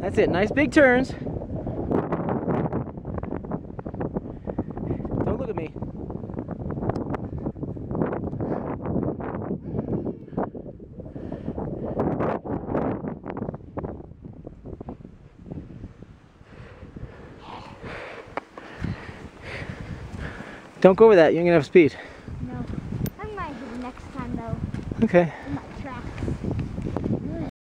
That's it. Nice big turns. Don't look at me. Don't go over that. You're gonna have speed. No. I might hit it next time though. Okay.